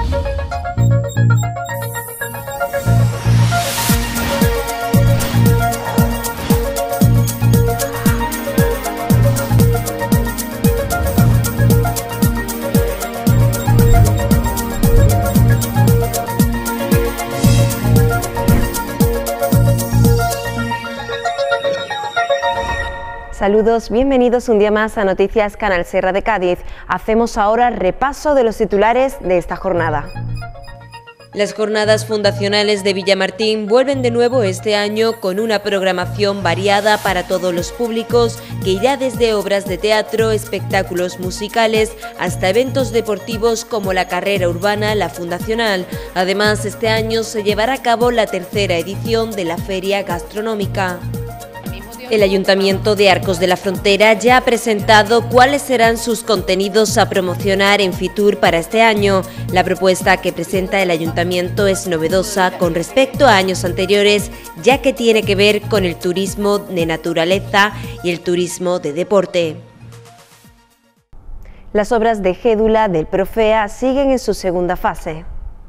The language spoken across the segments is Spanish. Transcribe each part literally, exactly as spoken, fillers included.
Saludos, bienvenidos un día más a Noticias Canal Serra de Cádiz. Hacemos ahora repaso de los titulares de esta jornada. Las jornadas fundacionales de Villamartín vuelven de nuevo este año con una programación variada para todos los públicos que irá desde obras de teatro, espectáculos musicales hasta eventos deportivos como la carrera urbana La Fundacional. Además, este año se llevará a cabo la tercera edición de la Feria Gastronómica. El Ayuntamiento de Arcos de la Frontera ya ha presentado cuáles serán sus contenidos a promocionar en Fitur para este año. La propuesta que presenta el Ayuntamiento es novedosa con respecto a años anteriores, ya que tiene que ver con el turismo de naturaleza y el turismo de deporte. Las obras de Gédula del Profea siguen en su segunda fase.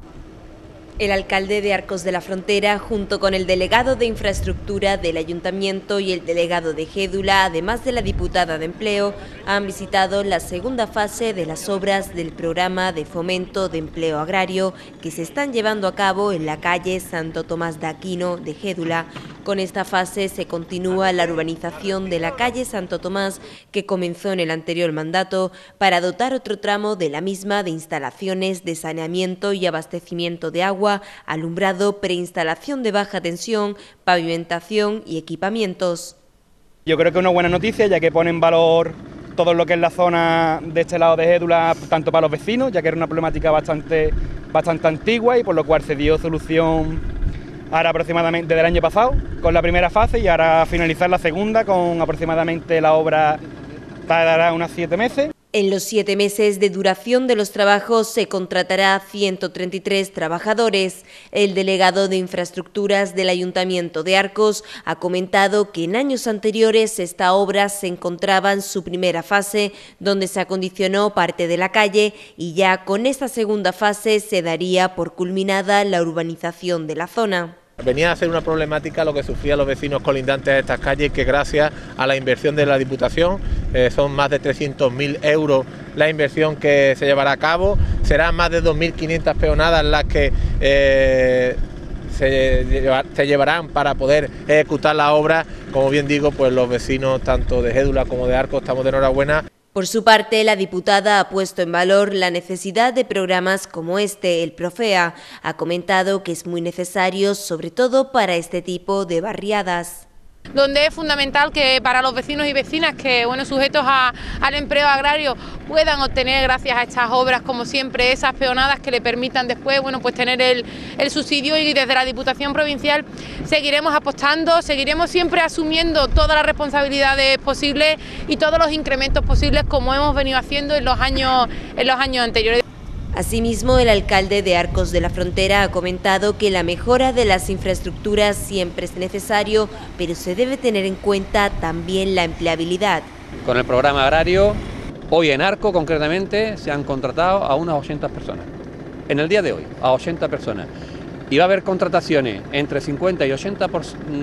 El alcalde de Arcos de la Frontera, junto con el delegado de Infraestructura del Ayuntamiento y el delegado de Gédula, además de la diputada de Empleo, han visitado la segunda fase de las obras del programa de fomento de empleo agrario que se están llevando a cabo en la calle Santo Tomás de Aquino de Gédula. Con esta fase se continúa la urbanización de la calle Santo Tomás, que comenzó en el anterior mandato, para dotar otro tramo de la misma de instalaciones de saneamiento y abastecimiento de agua, alumbrado, preinstalación de baja tensión, pavimentación y equipamientos. Yo creo que es una buena noticia, ya que pone en valor todo lo que es la zona de este lado de Gédula, tanto para los vecinos, ya que era una problemática bastante, bastante antigua y por lo cual se dio solución ahora aproximadamente del año pasado con la primera fase y ahora finalizar la segunda con aproximadamente la obra tardará unos siete meses. En los siete meses de duración de los trabajos se contratará a ciento treinta y tres trabajadores. El delegado de Infraestructuras del Ayuntamiento de Arcos ha comentado que en años anteriores esta obra se encontraba en su primera fase, donde se acondicionó parte de la calle, y ya con esta segunda fase se daría por culminada la urbanización de la zona. Venía a ser una problemática lo que sufrían los vecinos colindantes a estas calles, que gracias a la inversión de la Diputación, eh, son más de trescientos mil euros la inversión que se llevará a cabo, serán más de dos mil quinientas peonadas las que eh, se, llevar, se llevarán para poder ejecutar la obra. Como bien digo, pues los vecinos tanto de Gédula como de Arcos estamos de enhorabuena. Por su parte, la diputada ha puesto en valor la necesidad de programas como este, el Profea. Ha comentado que es muy necesario, sobre todo para este tipo de barriadas, donde es fundamental que para los vecinos y vecinas que, bueno, sujetos a, al empleo agrario puedan obtener, gracias a estas obras, como siempre, esas peonadas que le permitan después, bueno, pues tener el, el subsidio. Y desde la Diputación Provincial seguiremos apostando, seguiremos siempre asumiendo todas las responsabilidades posibles y todos los incrementos posibles, como hemos venido haciendo en los años, en los años anteriores. Asimismo, el alcalde de Arcos de la Frontera ha comentado que la mejora de las infraestructuras siempre es necesario, pero se debe tener en cuenta también la empleabilidad. Con el programa agrario, hoy en Arcos concretamente se han contratado a unas ochenta personas. En el día de hoy, a ochenta personas. Y va a haber contrataciones entre cincuenta y ochenta, por,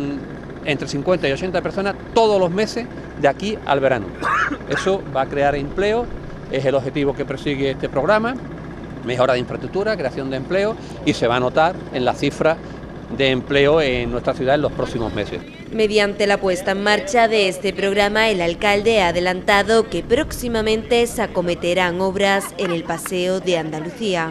entre cincuenta y ochenta personas todos los meses de aquí al verano. Eso va a crear empleo, es el objetivo que persigue este programa. Mejora de infraestructura, creación de empleo, y se va a notar en la cifra de empleo en nuestra ciudad en los próximos meses. Mediante la puesta en marcha de este programa, el alcalde ha adelantado que próximamente se acometerán obras en el Paseo de Andalucía.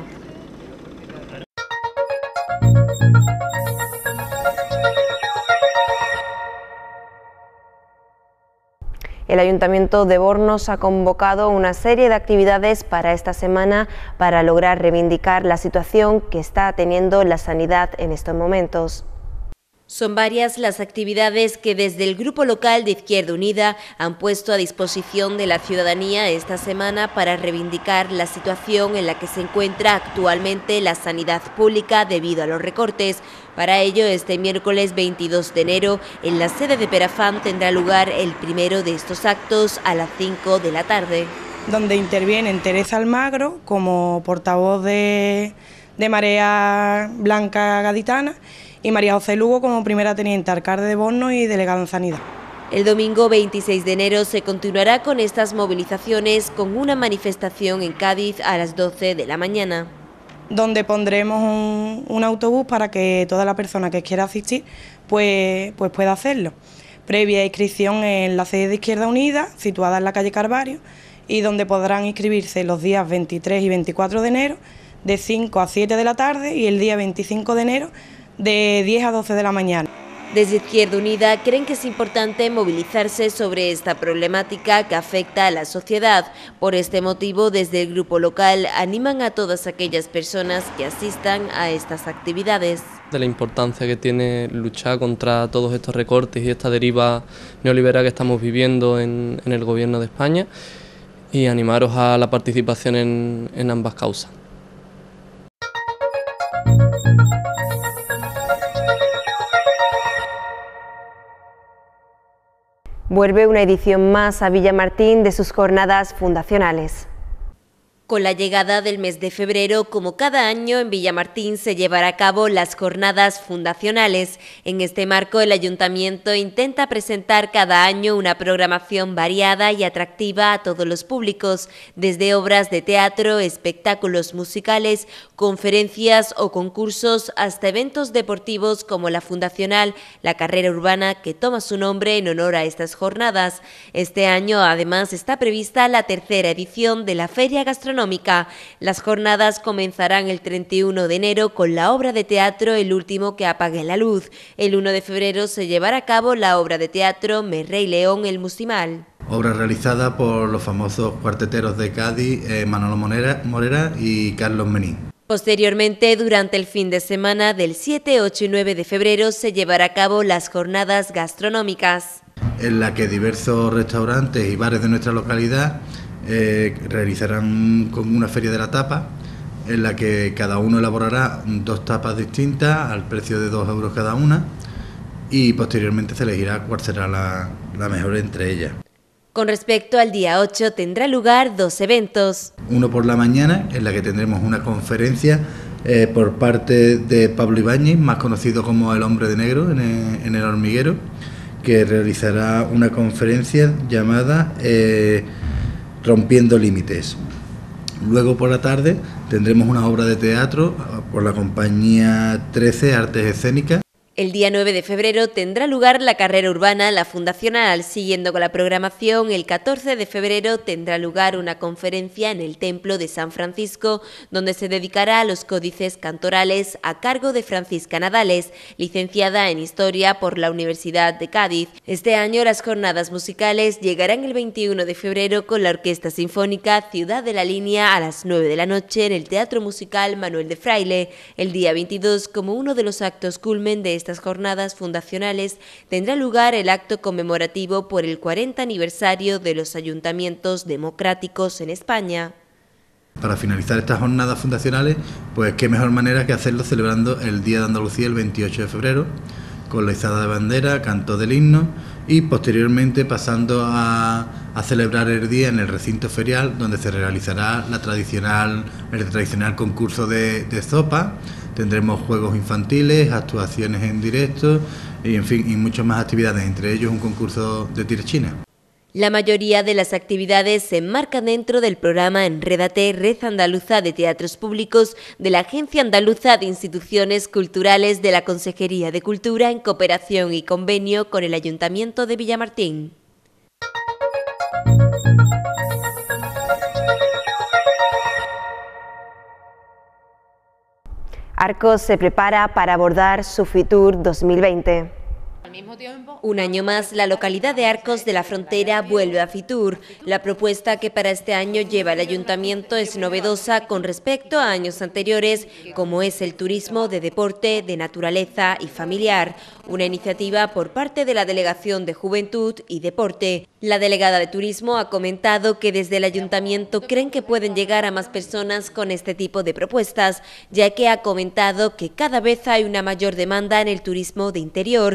El Ayuntamiento de Bornos ha convocado una serie de actividades para esta semana para lograr reivindicar la situación que está teniendo la sanidad en estos momentos. Son varias las actividades que desde el Grupo Local de Izquierda Unida han puesto a disposición de la ciudadanía esta semana para reivindicar la situación en la que se encuentra actualmente la sanidad pública debido a los recortes. Para ello, este miércoles veintidós de enero, en la sede de Perafam tendrá lugar el primero de estos actos a las cinco de la tarde. donde intervienen Teresa Almagro como portavoz de, de Marea Blanca Gaditana y María José Lugo como primera teniente alcalde de Bornos y delegado en Sanidad. El domingo veintiséis de enero se continuará con estas movilizaciones con una manifestación en Cádiz a las doce de la mañana. Donde pondremos un, un autobús para que toda la persona que quiera asistir pues, pues pueda hacerlo. Previa inscripción en la sede de Izquierda Unida, situada en la calle Carvario, y donde podrán inscribirse los días veintitrés y veinticuatro de enero de cinco a siete de la tarde y el día veinticinco de enero de diez a doce de la mañana. Desde Izquierda Unida creen que es importante movilizarse sobre esta problemática que afecta a la sociedad. Por este motivo, desde el grupo local animan a todas aquellas personas que asistan a estas actividades. De la importancia que tiene luchar contra todos estos recortes y esta deriva neoliberal que estamos viviendo en, en el Gobierno de España, y animaros a la participación en, en ambas causas. Vuelve una edición más a Villamartín de sus jornadas fundacionales. Con la llegada del mes de febrero, como cada año, en Villamartín se llevará a cabo las jornadas fundacionales. En este marco, el Ayuntamiento intenta presentar cada año una programación variada y atractiva a todos los públicos, desde obras de teatro, espectáculos musicales, conferencias o concursos, hasta eventos deportivos como la fundacional La Carrera Urbana, que toma su nombre en honor a estas jornadas. Este año, además, está prevista la tercera edición de la Feria Gastronómica. Las jornadas comenzarán el treinta y uno de enero con la obra de teatro El último que apague la luz. El uno de febrero se llevará a cabo la obra de teatro Me Rey León el Musimal. Obra realizada por los famosos cuarteteros de Cádiz, eh, Manolo Morera, Morera y Carlos Menín. Posteriormente, durante el fin de semana del siete, ocho y nueve de febrero se llevará a cabo las jornadas gastronómicas, en la que diversos restaurantes y bares de nuestra localidad Eh, realizarán como una feria de la tapa, en la que cada uno elaborará dos tapas distintas al precio de dos euros cada una, y posteriormente se elegirá cuál será la, la mejor entre ellas. Con respecto al día ocho, tendrá lugar dos eventos. Uno por la mañana, en la que tendremos una conferencia eh, por parte de Pablo Ibáñez, más conocido como el Hombre de Negro en el, en el Hormiguero, que realizará una conferencia llamada Eh, Rompiendo Límites. Luego por la tarde tendremos una obra de teatro por la compañía trece Artes Escénicas. El día nueve de febrero tendrá lugar la carrera urbana La Fundacional. Siguiendo con la programación, el catorce de febrero tendrá lugar una conferencia en el Templo de San Francisco, donde se dedicará a los códices cantorales a cargo de Francisca Nadales, licenciada en Historia por la Universidad de Cádiz. Este año las jornadas musicales llegarán el veintiuno de febrero con la Orquesta Sinfónica Ciudad de la Línea a las nueve de la noche en el Teatro Musical Manuel de Fraile. El día veintidós, como uno de los actos culmen de este estas jornadas fundacionales, tendrá lugar el acto conmemorativo por el cuarenta aniversario de los ayuntamientos democráticos en España. Para finalizar estas jornadas fundacionales, pues qué mejor manera que hacerlo celebrando el Día de Andalucía el veintiocho de febrero, con la izada de bandera, canto del himno y posteriormente pasando a, a celebrar el día en el recinto ferial, donde se realizará la tradicional, el tradicional concurso de, de zopa. Tendremos juegos infantiles, actuaciones en directo y, en fin, y muchas más actividades, entre ellos un concurso de tirchina. La mayoría de las actividades se enmarcan dentro del programa Enrédate, Red Andaluza de Teatros Públicos de la Agencia Andaluza de Instituciones Culturales de la Consejería de Cultura en cooperación y convenio con el Ayuntamiento de Villamartín. Arcos se prepara para abordar su Fitur dos mil veinte. Un año más, la localidad de Arcos de la Frontera vuelve a Fitur. La propuesta que para este año lleva el Ayuntamiento es novedosa con respecto a años anteriores, como es el turismo de deporte, de naturaleza y familiar. Una iniciativa por parte de la Delegación de Juventud y Deporte. La delegada de Turismo ha comentado que desde el Ayuntamiento creen que pueden llegar a más personas con este tipo de propuestas, ya que ha comentado que cada vez hay una mayor demanda en el turismo de interior, en el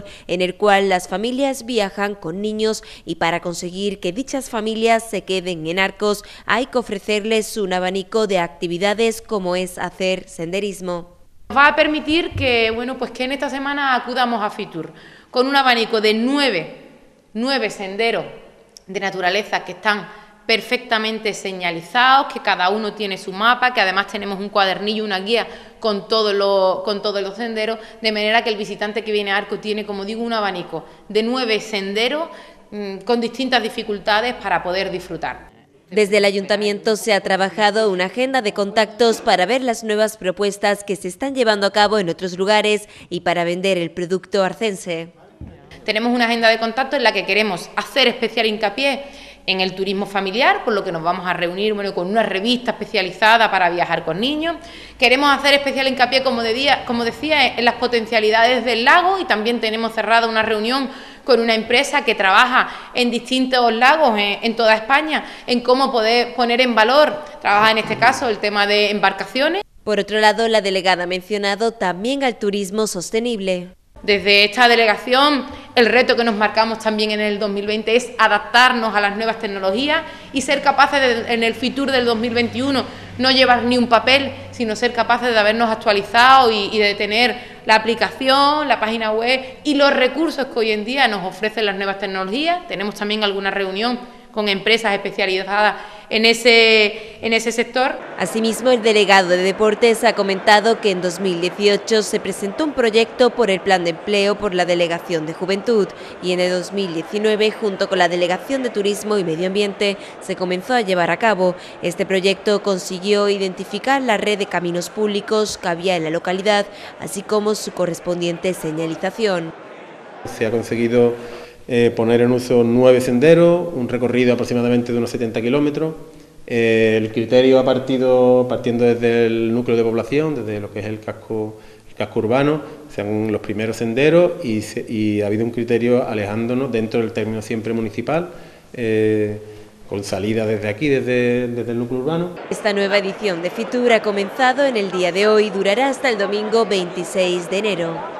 el cual las familias viajan con niños y para conseguir que dichas familias se queden en Arcos hay que ofrecerles un abanico de actividades como es hacer senderismo. Nos va a permitir que, bueno, pues que en esta semana acudamos a Fitur con un abanico de nueve, nueve senderos de naturaleza que están perfectamente señalizados, que cada uno tiene su mapa, que además tenemos un cuadernillo, una guía con, todo lo, con todos los senderos, de manera que el visitante que viene a Arcos tiene, como digo, un abanico de nueve senderos mmm, con distintas dificultades para poder disfrutar. Desde el Ayuntamiento se ha trabajado una agenda de contactos para ver las nuevas propuestas que se están llevando a cabo en otros lugares y para vender el producto arcense. Tenemos una agenda de contactos en la que queremos hacer especial hincapié en el turismo familiar, por lo que nos vamos a reunir bueno, con una revista especializada para viajar con niños. Queremos hacer especial hincapié, como, de día, como decía, en las potencialidades del lago y también tenemos cerrada una reunión con una empresa que trabaja en distintos lagos en, en toda España, en cómo poder poner en valor, trabaja en este caso el tema de embarcaciones. Por otro lado, la delegada ha mencionado también al turismo sostenible. Desde esta delegación, el reto que nos marcamos también en el dos mil veinte es adaptarnos a las nuevas tecnologías y ser capaces de, en el Fitur del dos mil veintiuno, no llevar ni un papel, sino ser capaces de habernos actualizado y, y de tener la aplicación, la página web y los recursos que hoy en día nos ofrecen las nuevas tecnologías. Tenemos también alguna reunión con empresas especializadas en ese, en ese sector. Asimismo, el delegado de Deportes ha comentado que en dos mil dieciocho se presentó un proyecto por el Plan de Empleo por la Delegación de Juventud y en el dos mil diecinueve, junto con la Delegación de Turismo y Medio Ambiente, se comenzó a llevar a cabo. Este proyecto consiguió identificar la red de caminos públicos que había en la localidad, así como su correspondiente señalización. Se ha conseguido Eh, poner en uso nueve senderos, un recorrido aproximadamente de unos setenta kilómetros. Eh, el criterio ha partido partiendo desde el núcleo de población, desde lo que es el casco, el casco urbano, sean los primeros senderos y, se, y ha habido un criterio alejándonos dentro del término siempre municipal, eh, con salida desde aquí, desde, desde el núcleo urbano. Esta nueva edición de Fitur ha comenzado en el día de hoy y durará hasta el domingo veintiséis de enero.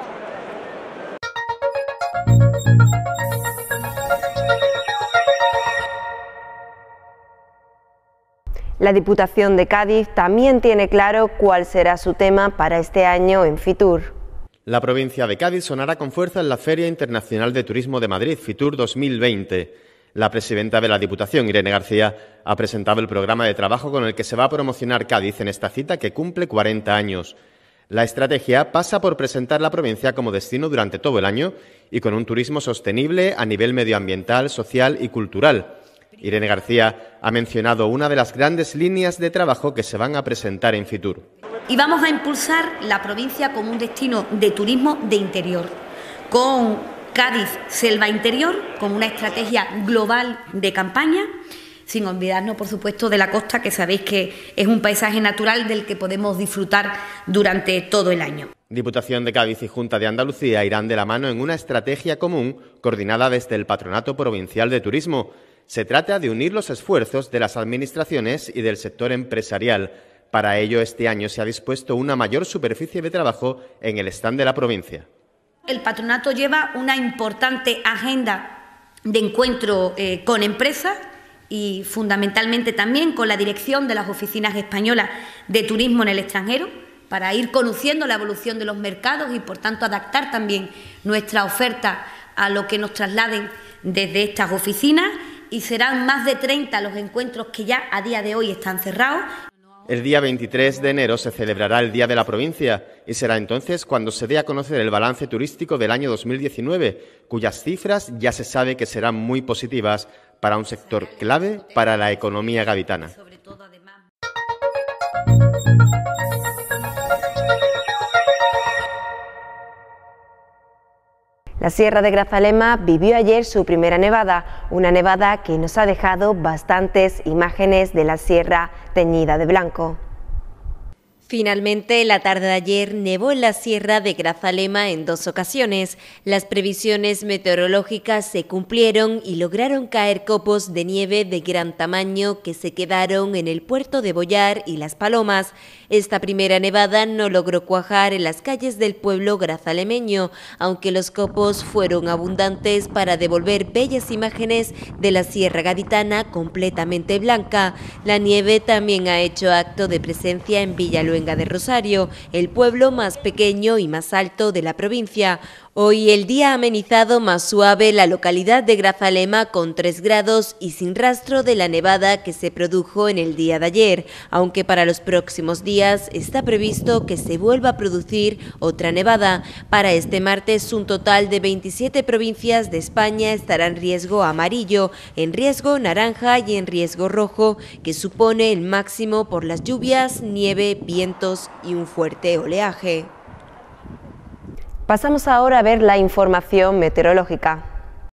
La Diputación de Cádiz también tiene claro cuál será su tema para este año en Fitur. La provincia de Cádiz sonará con fuerza en la Feria Internacional de Turismo de Madrid, Fitur dos mil veinte. La presidenta de la Diputación, Irene García, ha presentado el programa de trabajo con el que se va a promocionar Cádiz en esta cita que cumple cuarenta años. La estrategia pasa por presentar la provincia como destino durante todo el año y con un turismo sostenible a nivel medioambiental, social y cultural. Irene García ha mencionado una de las grandes líneas de trabajo que se van a presentar en Fitur. Y vamos a impulsar la provincia como un destino de turismo de interior, con Cádiz Selva Interior, con una estrategia global de campaña, sin olvidarnos, por supuesto, de la costa, que sabéis que es un paisaje natural del que podemos disfrutar durante todo el año. Diputación de Cádiz y Junta de Andalucía irán de la mano en una estrategia común coordinada desde el Patronato Provincial de Turismo. Se trata de unir los esfuerzos de las administraciones y del sector empresarial. Para ello, este año se ha dispuesto una mayor superficie de trabajo en el stand de la provincia. El patronato lleva una importante agenda de encuentro eh, con empresas y fundamentalmente también con la dirección de las oficinas españolas de turismo en el extranjero, para ir conociendo la evolución de los mercados y, por tanto, adaptar también nuestra oferta a lo que nos trasladen desde estas oficinas. Y serán más de treinta los encuentros que ya a día de hoy están cerrados. El día veintitrés de enero se celebrará el Día de la Provincia y será entonces cuando se dé a conocer el balance turístico del año dos mil diecinueve, cuyas cifras ya se sabe que serán muy positivas para un sector clave para la economía gaditana. La Sierra de Grazalema vivió ayer su primera nevada, una nevada que nos ha dejado bastantes imágenes de la sierra teñida de blanco. Finalmente, la tarde de ayer nevó en la sierra de Grazalema en dos ocasiones. Las previsiones meteorológicas se cumplieron y lograron caer copos de nieve de gran tamaño que se quedaron en el puerto de Boyar y Las Palomas. Esta primera nevada no logró cuajar en las calles del pueblo grazalemeño, aunque los copos fueron abundantes para devolver bellas imágenes de la Sierra Gaditana completamente blanca. La nieve también ha hecho acto de presencia en Villaluenga de Rosario, el pueblo más pequeño y más alto de la provincia. Hoy el día ha amenizado más suave la localidad de Grazalema con tres grados y sin rastro de la nevada que se produjo en el día de ayer, aunque para los próximos días está previsto que se vuelva a producir otra nevada. Para este martes un total de veintisiete provincias de España estará en riesgo amarillo, en riesgo naranja y en riesgo rojo, que supone el máximo por las lluvias, nieve, vientos y un fuerte oleaje. Pasamos ahora a ver la información meteorológica.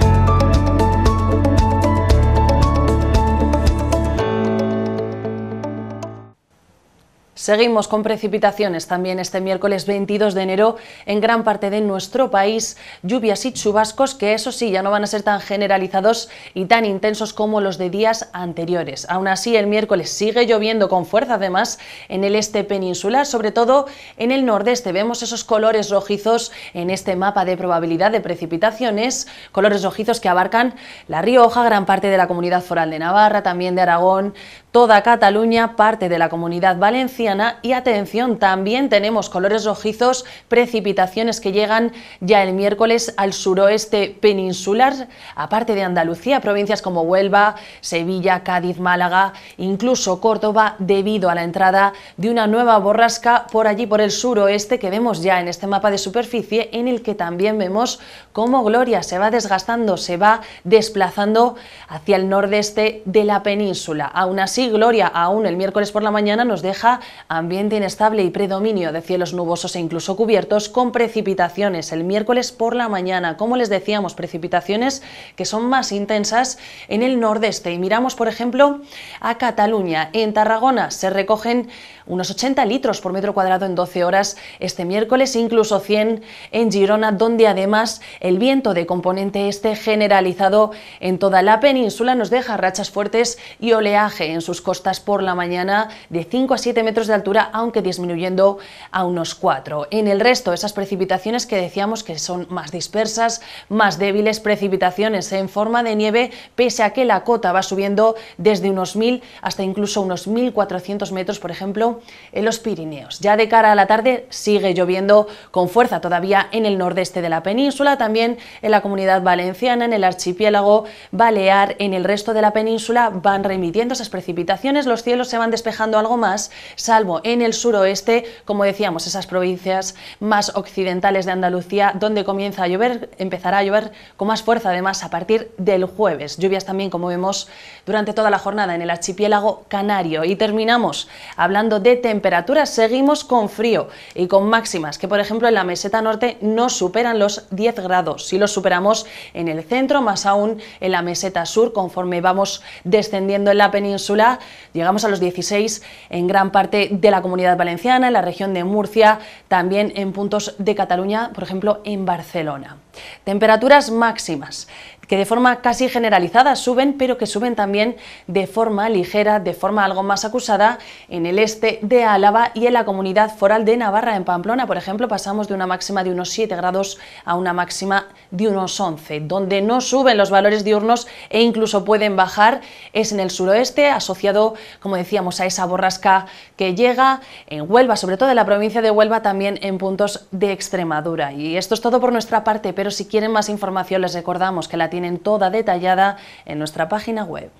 Seguimos con precipitaciones también este miércoles veintidós de enero en gran parte de nuestro país, lluvias y chubascos que eso sí ya no van a ser tan generalizados y tan intensos como los de días anteriores. Aún así el miércoles sigue lloviendo con fuerza, además en el este peninsular, sobre todo en el nordeste. Vemos esos colores rojizos en este mapa de probabilidad de precipitaciones, colores rojizos que abarcan La Rioja, gran parte de la Comunidad Foral de Navarra, también de Aragón, toda Cataluña, parte de la Comunidad Valenciana. Y atención, también tenemos colores rojizos, precipitaciones que llegan ya el miércoles al suroeste peninsular, aparte de Andalucía, provincias como Huelva, Sevilla, Cádiz, Málaga, incluso Córdoba, debido a la entrada de una nueva borrasca por allí, por el suroeste, que vemos ya en este mapa de superficie, en el que también vemos cómo Gloria se va desgastando, se va desplazando hacia el nordeste de la península. Aún así, Gloria, aún el miércoles por la mañana, nos deja ambiente inestable y predominio de cielos nubosos e incluso cubiertos con precipitaciones el miércoles por la mañana. Como les decíamos, precipitaciones que son más intensas en el nordeste. Y miramos, por ejemplo, a Cataluña. En Tarragona se recogen unos ochenta litros por metro cuadrado en doce horas este miércoles, incluso cien en Girona, donde además el viento de componente este generalizado en toda la península nos deja rachas fuertes y oleaje en sus costas por la mañana de cinco a siete metros de altura, aunque disminuyendo a unos cuatro. En el resto, esas precipitaciones que decíamos que son más dispersas, más débiles, precipitaciones en forma de nieve, pese a que la cota va subiendo desde unos mil hasta incluso unos mil cuatrocientos metros, por ejemplo, en los Pirineos. Ya de cara a la tarde sigue lloviendo con fuerza todavía en el nordeste de la península, también en la Comunidad Valenciana, en el archipiélago balear, en el resto de la península van remitiendo esas precipitaciones, los cielos se van despejando algo más, salvo en el suroeste, como decíamos, esas provincias más occidentales de Andalucía, donde comienza a llover, empezará a llover con más fuerza además a partir del jueves. Lluvias también, como vemos, durante toda la jornada en el archipiélago canario. Y terminamos hablando de temperaturas, seguimos con frío y con máximas que, por ejemplo, en la meseta norte no superan los diez grados. Si los superamos en el centro, más aún en la meseta sur, conforme vamos descendiendo en la península, llegamos a los dieciséis en gran parte de la Comunidad Valenciana, en la región de Murcia, también en puntos de Cataluña, por ejemplo en Barcelona. Temperaturas máximas que de forma casi generalizada suben, pero que suben también de forma ligera, de forma algo más acusada en el este de Álava y en la Comunidad Foral de Navarra. En Pamplona, por ejemplo, pasamos de una máxima de unos siete grados a una máxima de unos once. Donde no suben los valores diurnos e incluso pueden bajar es en el suroeste, asociado, como decíamos, a esa borrasca que llega en Huelva, sobre todo en la provincia de Huelva, también en puntos de Extremadura. Y esto es todo por nuestra parte, pero si quieren más información les recordamos que la tienen toda detallada en nuestra página web.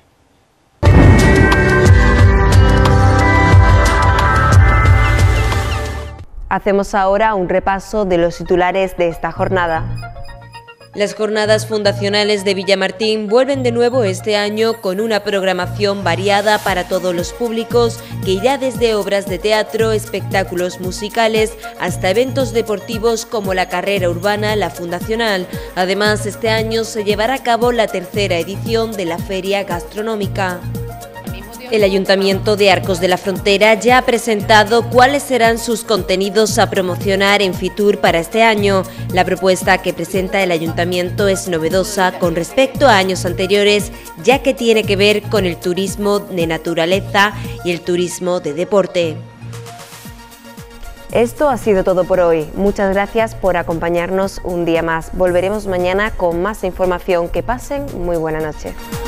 Hacemos ahora un repaso de los titulares de esta jornada. Las jornadas fundacionales de Villamartín vuelven de nuevo este año con una programación variada para todos los públicos que irá desde obras de teatro, espectáculos musicales hasta eventos deportivos como la carrera urbana La Fundacional. Además, este año se llevará a cabo la tercera edición de la Feria Gastronómica. El Ayuntamiento de Arcos de la Frontera ya ha presentado cuáles serán sus contenidos a promocionar en Fitur para este año. La propuesta que presenta el Ayuntamiento es novedosa con respecto a años anteriores, ya que tiene que ver con el turismo de naturaleza y el turismo de deporte. Esto ha sido todo por hoy. Muchas gracias por acompañarnos un día más. Volveremos mañana con más información. Que pasen muy buena noche.